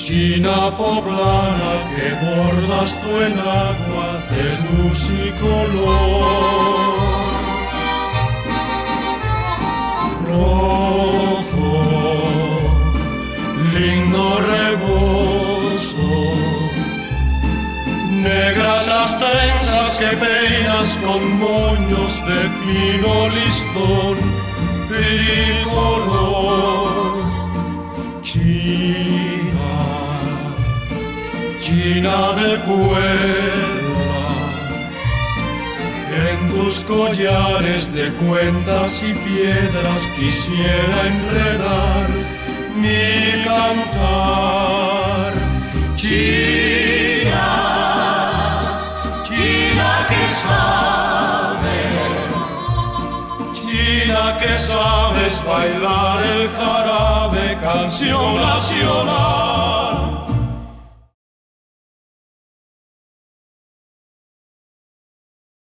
China poblana que bordas tú en agua de luz y color. Rojo, lindo rebozo, negras las trenzas que peinas con moños de fino listón tricolor. China, China de Puebla, en tus collares de cuentas y piedras quisiera enredar mi cantar. China, China que sabes, China que sabes bailar el jarabe, canción nacional.